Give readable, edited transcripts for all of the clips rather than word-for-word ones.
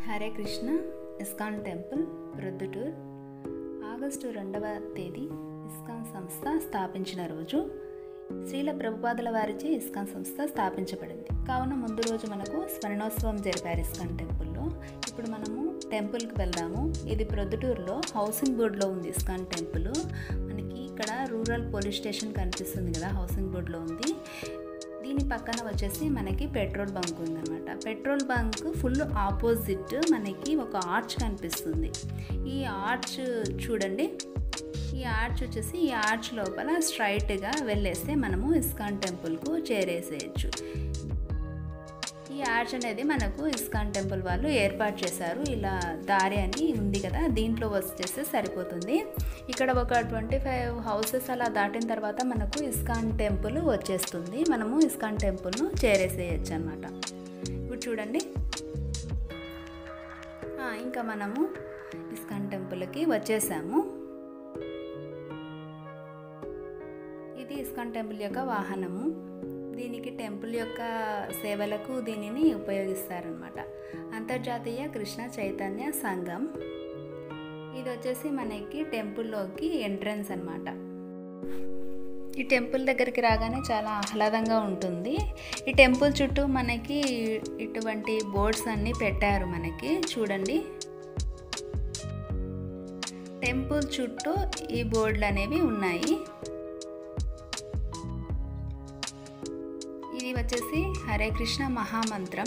Hare Krishna ISKCON temple Proddatur August 2వ తేదీ ISKCON సంస్థ స్థాపించిన రోజు. శ్రీల ప్రభుపాదుల వారిచే ఇస్కాన్ సంస్థ స్థాపించబడింది. కావున ముందు రోజు మనకు స్మరణోత్సవం జరిపారు ఇస్కాన్ టెంపుల్లో. ఇప్పుడు మనము టెంపుల్కి వెళ్దాము. ఇది ప్రొద్దుటూరులో హౌసింగ్ బోర్డులో ఉంది ఇస్కాన్ టెంపుల్. మనకి ఇక్కడ రూరల్ పోలీస్ స్టేషన్ కనిపిస్తుంది కదా, హౌసింగ్ బోర్డులో ఉంది. దీని పక్కన వచ్చేసి మనకి పెట్రోల్ బంక్ ఉందన్నమాట. పెట్రోల్ బంక్ ఫుల్ ఆపోజిట్ మనకి ఒక ఆర్చ్ కనిపిస్తుంది. ఈ ఆర్చ్ చూడండి, ఈ ఆర్చ్ వచ్చేసి ఈ ఆర్చ్ లోపల స్ట్రైట్గా వెళ్ళేస్తే మనము ఇస్కాన్ టెంపుల్కు చేరేసేయచ్చు. ఈ ఆర్చ్ అనేది మనకు ఇస్కాన్ టెంపుల్ వాళ్ళు ఏర్పాటు చేశారు. ఇలా దారి అని ఉంది కదా, దీంట్లో వచ్చేస్తే సరిపోతుంది. ఇక్కడ ఒక 25 హౌసెస్ అలా దాటిన తర్వాత మనకు ఇస్కాన్ టెంపుల్ వచ్చేస్తుంది. మనము ఇస్కాన్ టెంపుల్ను చేరేసేయచ్చు అన్నమాట. ఇప్పుడు చూడండి, ఇంకా మనము ఇస్కాన్ టెంపుల్కి వచ్చేసాము. ఇది ఇస్కాన్ టెంపుల్ యొక్క వాహనము. దీనికి టెంపుల్ యొక్క సేవలకు దీనిని ఉపయోగిస్తారనమాట. అంతర్జాతీయ కృష్ణ చైతన్య సంఘం. ఇది వచ్చేసి మనకి టెంపుల్లోకి ఎంట్రన్స్ అన్నమాట. ఈ టెంపుల్ దగ్గరికి రాగానే చాలా ఆహ్లాదంగా ఉంటుంది. ఈ టెంపుల్ చుట్టూ మనకి ఇటువంటి బోర్డ్స్ అన్నీ పెట్టారు. మనకి చూడండి, టెంపుల్ చుట్టూ ఈ బోర్డులు అనేవి ఉన్నాయి. ఇది వచ్చేసి హరే కృష్ణ మహామంత్రం.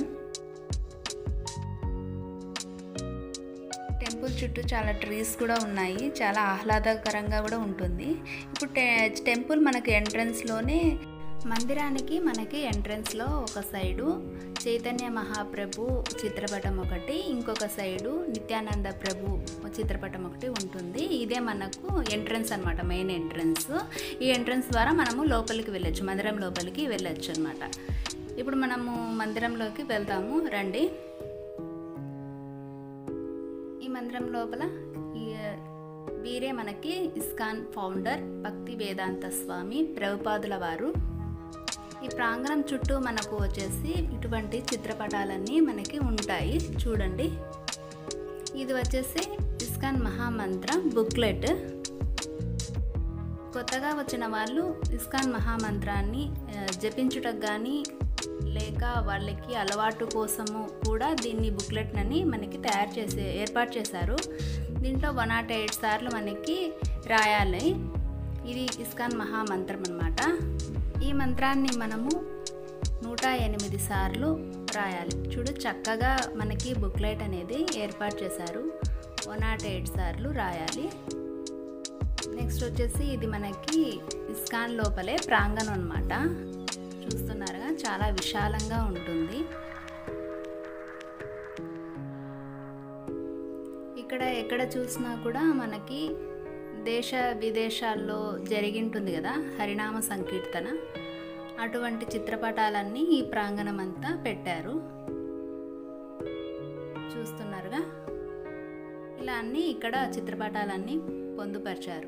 టెంపుల్ చుట్టూ చాలా ట్రీస్ కూడా ఉన్నాయి. చాలా ఆహ్లాదకరంగా కూడా ఉంటుంది. ఇప్పుడు టెంపుల్ మనకి ఎంట్రన్స్లోనే, మందిరానికి మనకి ఎంట్రన్స్లో ఒక సైడు చైతన్య మహాప్రభు చిత్రపటం ఒకటి, ఇంకొక సైడు నిత్యానంద ప్రభు చిత్రపటం ఒకటి ఉంటుంది. ఇదే మనకు ఎంట్రన్స్ అనమాట, మెయిన్ ఎంట్రన్స్. ఈ ఎంట్రన్స్ ద్వారా మనము లోపలికి వెళ్ళొచ్చు, మందిరం లోపలికి వెళ్ళొచ్చు అనమాట. ఇప్పుడు మనము మందిరంలోకి వెళ్తాము, రండి. ఈ మందిరం లోపల వీరే మనకి ఇస్కాన్ ఫౌండర్ భక్తి వేదాంత స్వామి ప్రభుపాదుల వారు. ఈ ప్రాంగణం చుట్టూ మనకు వచ్చేసి ఇటువంటి చిత్రపటాలన్నీ మనకి ఉంటాయి. చూడండి, ఇది వచ్చేసి ఇస్కాన్ మహామంత్రం బుక్లెట్. కొత్తగా వచ్చిన వాళ్ళు ఇస్కాన్ మహామంత్రాన్ని జపించుటకు కానీ లేక వాళ్ళకి అలవాటు కోసము కూడా దీన్ని బుక్లెట్ని మనకి ఏర్పాటు చేశారు. దీంట్లో 108 సార్లు మనకి రాయాలి. ఇది ఇస్కాన్ మహామంత్రం అన్నమాట. ఈ మంత్రాన్ని మనము 108 సార్లు రాయాలి. చూడు, చక్కగా మనకి బుక్లెట్ అనేది ఏర్పాటు చేశారు. 108 సార్లు రాయాలి. నెక్స్ట్ వచ్చేసి ఇది మనకి ఇస్కాన్ లోపలే ప్రాంగణం అన్నమాట. చూస్తున్నారుగా, చాలా విశాలంగా ఉంటుంది. ఇక్కడ ఎక్కడ చూసినా కూడా మనకి దేశ విదేశాల్లో జరిగింటుంది కదా హరినామ సంకీర్తన, అటువంటి చిత్రపటాలన్నీ ఈ ప్రాంగణం అంతా పెట్టారు. చూస్తున్నారుగా, ఇలా అన్నీ ఇక్కడ చిత్రపటాలన్నీ పొందుపరిచారు.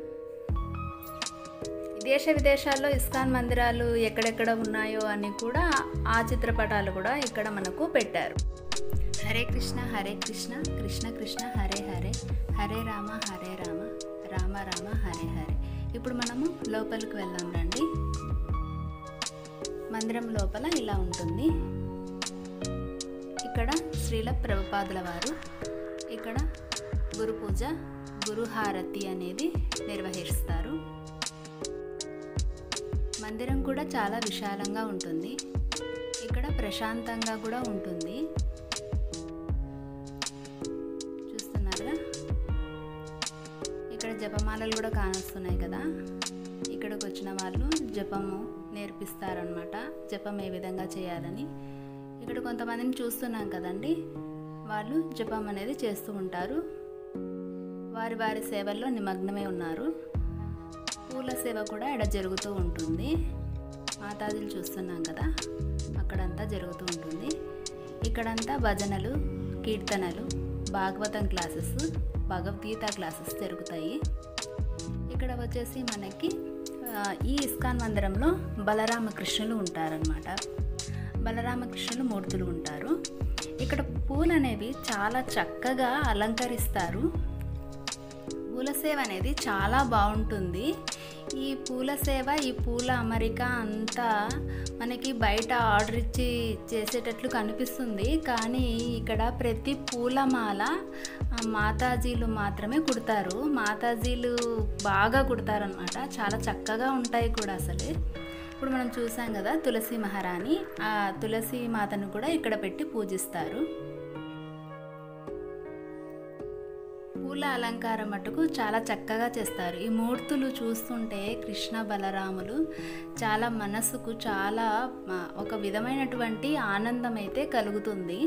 దేశ విదేశాల్లో ఇస్కాన్ మందిరాలు ఎక్కడెక్కడ ఉన్నాయో అని కూడా ఆ చిత్రపటాలు కూడా ఇక్కడ మనకు పెట్టారు. హరే కృష్ణ కృష్ణ కృష్ణ హరే హరే, హరే రామ రామ రామ హరే హరే. ఇప్పుడు మనము లోపలికి వెళ్దాం, రండి. మందిరం లోపల ఇలా ఉంటుంది. ఇక్కడ శ్రీల ప్రభుపాదుల వారు ఇక్కడ గురు పూజ, గురుహారతి అనేది నిర్వహిస్తారు. మందిరం కూడా చాలా విశాలంగా ఉంటుంది. ఇక్కడ ప్రశాంతంగా కూడా ఉంటుంది. చూస్తున్నారుగా, ఇక్కడ జపమాలలు కూడా కానొస్తున్నాయి కదా. ఇక్కడికి వచ్చిన వాళ్ళు జపము నేర్పిస్తారనమాట, జపం ఏ విధంగా చేయాలని. ఇక్కడ కొంతమందిని చూస్తున్నాం కదండి, వాళ్ళు జపం అనేది చేస్తూ ఉంటారు. వారి సేవల్లో నిమగ్నమై ఉన్నారు. పూల సేవ కూడా ఇక్కడ జరుగుతూ ఉంటుంది. మాతాజీలు చూస్తున్నాం కదా, అక్కడంతా జరుగుతూ ఉంటుంది. ఇక్కడంతా భజనలు, కీర్తనలు, భాగవతం క్లాసెస్, భగవద్గీత క్లాసెస్ జరుగుతాయి. ఇక్కడ వచ్చేసి మనకి ఈ ఇస్కాన్ మందిరంలో బలరామకృష్ణులు ఉంటారనమాట. బలరామకృష్ణులు మూర్తులు ఉంటారు. ఇక్కడ పూలు అనేవి చాలా చక్కగా అలంకరిస్తారు. పూల సేవ అనేది చాలా బాగుంటుంది. ఈ పూల సేవ, ఈ పూల అమరిక అంతా మనకి బయట ఆర్డర్ ఇచ్చి చేసేటట్లు కనిపిస్తుంది. కానీ ఇక్కడ ప్రతి పూలమాల మాతాజీలు మాత్రమే కుడతారు. మాతాజీలు బాగా కుడతారనమాట. చాలా చక్కగా ఉంటాయి కూడా అసలు. ఇప్పుడు మనం చూసాం కదా తులసి మహారాణి, ఆ తులసి మాతను కూడా ఇక్కడ పెట్టి పూజిస్తారు. పూల అలంకారం మటుకు చాలా చక్కగా చేస్తారు. ఈ మూర్తులు చూస్తుంటే కృష్ణ బలరాములు చాలా మనసుకు చాలా ఒక విధమైనటువంటి ఆనందం అయితే కలుగుతుంది.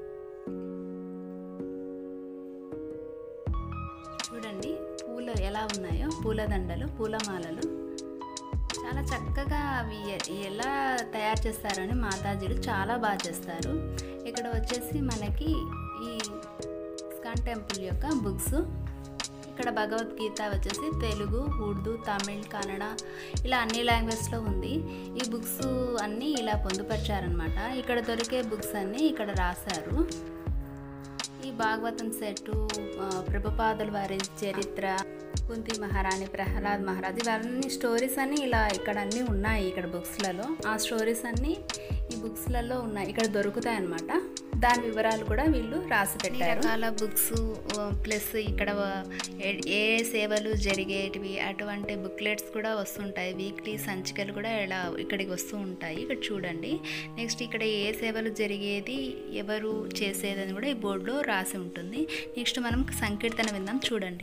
చూడండి పూలు ఎలా ఉన్నాయో, పూలదండలు, పూలమాలలు చాలా చక్కగా అవి ఎలా తయారు చేస్తారని మాతాజీలు చాలా బాగా చేస్తారు. ఇక్కడ వచ్చేసి మనకి ఈ ఇస్కాన్ టెంపుల్ యొక్క బుక్స్, ఇక్కడ భగవద్గీత వచ్చేసి తెలుగు, ఉర్దూ, తమిళ్, కన్నడ ఇలా అన్ని లాంగ్వేజ్లో ఉంది. ఈ బుక్స్ అన్నీ ఇలా పొందుపరిచారనమాట. ఇక్కడ దొరికే బుక్స్ అన్నీ ఇక్కడ రాశారు. ఈ భాగవతం సెట్టు, ప్రభుపాదుల వారి చరిత్ర, కుంతి మహారాణి, ప్రహ్లాద్ మహారాజ్, ఇవన్నీ స్టోరీస్ అన్నీ ఇలా ఇక్కడ అన్నీ ఉన్నాయి. ఇక్కడ బుక్స్లలో ఆ స్టోరీస్ అన్నీ ఈ బుక్స్లలో ఉన్నాయి, ఇక్కడ దొరుకుతాయి అన్నమాట. దాని వివరాలు కూడా వీళ్ళు రాసి పెట్టారు. రకాల బుక్స్ ప్లస్ ఇక్కడ ఏ సేవలు జరిగేటివి అటువంటి బుక్లెట్స్ కూడా వస్తుంటాయి. వీక్లీ సంచికలు కూడా ఇలా ఇక్కడికి వస్తూ ఉంటాయి. ఇక్కడ చూడండి. నెక్స్ట్ ఇక్కడ ఏ సేవలు జరిగేది, ఎవరు చేసేదని కూడా ఈ బోర్డులో రాసి ఉంటుంది. నెక్స్ట్ మనం సంకీర్తన విందాం, చూడండి.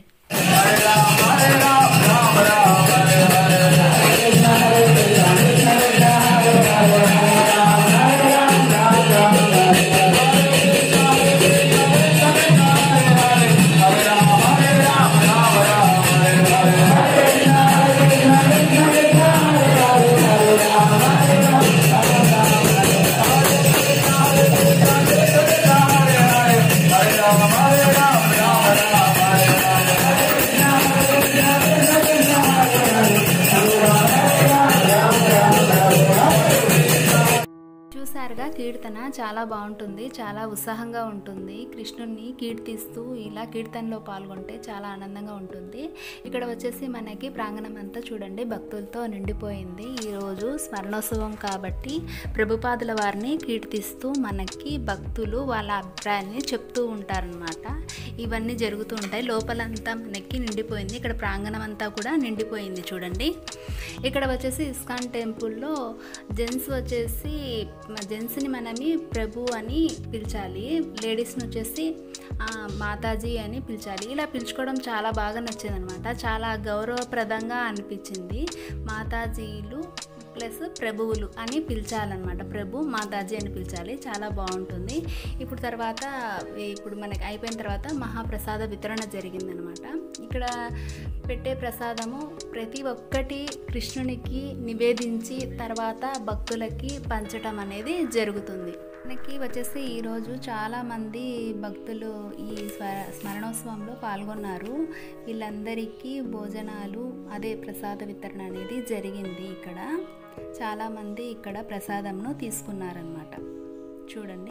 చూసారుగా కీర్తన చాలా బాగుంటుంది, చాలా ఉత్సాహంగా ఉంటుంది. కృష్ణుడిని కీర్తిస్తూ ఇలా కీర్తనలో పాల్గొంటే చాలా ఆనందంగా ఉంటుంది. ఇక్కడ వచ్చేసి మనకి ప్రాంగణం అంతా చూడండి భక్తులతో నిండిపోయింది. ఈరోజు స్మరణోత్సవం కాబట్టి ప్రభుపాదుల వారిని కీర్తిస్తూ మనకి భక్తులు వాళ్ళ అభిప్రాయాన్ని చెప్తూ ఉంటారనమాట. ఇవన్నీ జరుగుతూ ఉంటాయి. లోపలంతా మనకి నిండిపోయింది. ఇక్కడ ప్రాంగణం అంతా కూడా నిండిపోయింది చూడండి. ఇక్కడ వచ్చేసి ఇస్కాన్ టెంపుల్లో జెంట్స్ వచ్చేసి జెంట్స్ని మనమి ప్రభు అని పిలిచాలి, లేడీస్ని వచ్చేసి మాతాజీ అని పిలిచాలి. ఇలా పిలుచుకోవడం చాలా బాగా నచ్చింది అనమాట. చాలా గౌరవప్రదంగా అనిపించింది. మాతాజీలు ప్లస్ ప్రభువులు అని పిలిచాలన్నమాట. ప్రభు, మాతాజీ అని పిలిచాలి, చాలా బాగుంటుంది. ఇప్పుడు మనకి అయిపోయిన తర్వాత మహాప్రసాద వితరణ జరిగిందనమాట. ఇక్కడ పెట్టే ప్రసాదము ప్రతి ఒక్కటి కృష్ణునికి నివేదించి తర్వాత భక్తులకి పంచడం అనేది జరుగుతుంది. మనకి వచ్చేసి ఈరోజు చాలామంది భక్తులు ఈ స్మరణోత్సవంలో పాల్గొన్నారు. వీళ్ళందరికీ భోజనాలు, అదే ప్రసాద వితరణ అనేది జరిగింది. ఇక్కడ చాలామంది ఇక్కడ ప్రసాదంను తీసుకున్నారన్నమాట. చూడండి.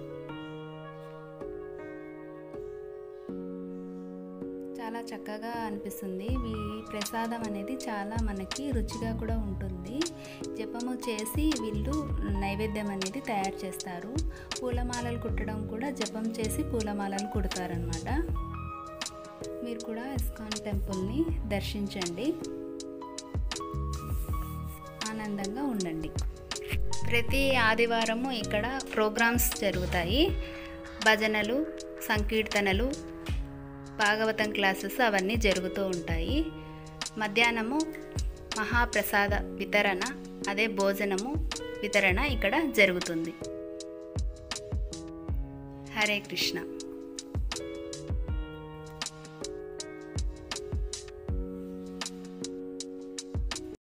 చాలా చక్కగా అనిపిస్తుంది. ఈ ప్రసాదం అనేది చాలా మనకి రుచిగా కూడా ఉంటుంది. జపము చేసి వీళ్ళు నైవేద్యం అనేది తయారు చేస్తారు. పూలమాలలు కుట్టడం కూడా జపం చేసి పూలమాలలు కుడతారనమాట. మీరు కూడా ఇస్కాన్ టెంపుల్ని దర్శించండి, ఆనందంగా ఉండండి. ప్రతి ఆదివారము ఇక్కడ ప్రోగ్రామ్స్ జరుగుతాయి. భజనలు, సంకీర్తనలు, భాగవతం క్లాసెస్ అవన్నీ జరుగుతూ ఉంటాయి. మధ్యాహ్నము మహాప్రసాద వితరణ, అదే భోజనము వితరణ ఇక్కడ జరుగుతుంది. హరే కృష్ణ.